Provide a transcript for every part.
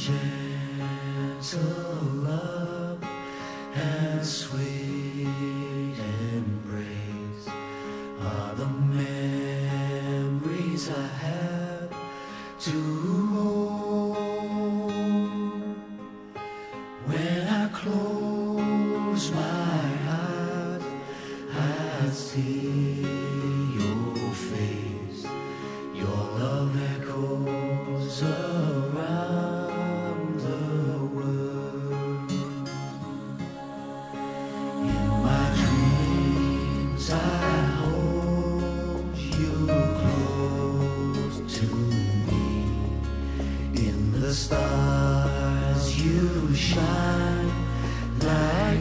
gentle love and sweet embrace are the memories I have to hold. When I close my eyes, I see your face. Your love echoes around the world. In my dreams I hold you close to me. In the stars you shine like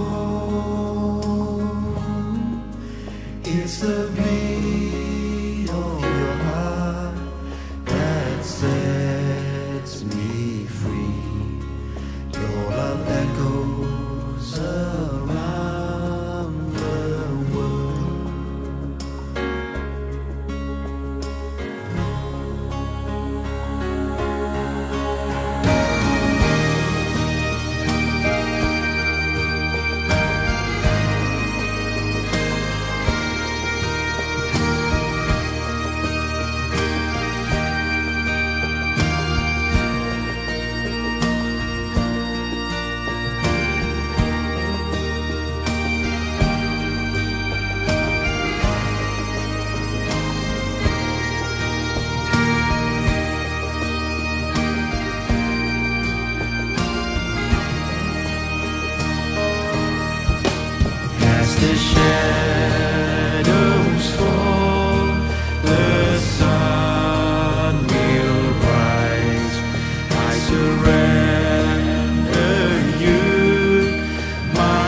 gold. It's the beat of your heart that sets me free. Your love echoes around the world. The shadows fall, the sun will rise. I surrender you, my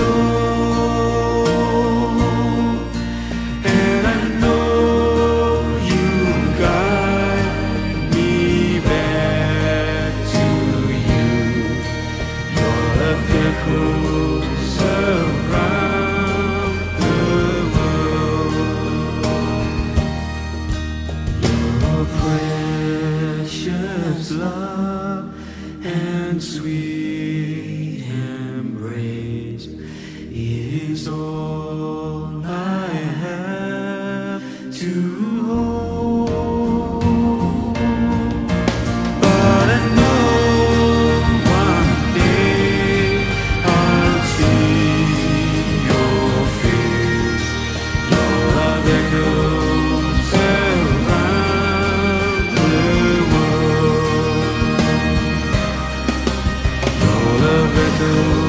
soul, and I know you guide me back to you. Your love echoes around love and sweet embrace is all I have to hold. But I know one day I'll see your face. Your love echoes around the world. Love echoes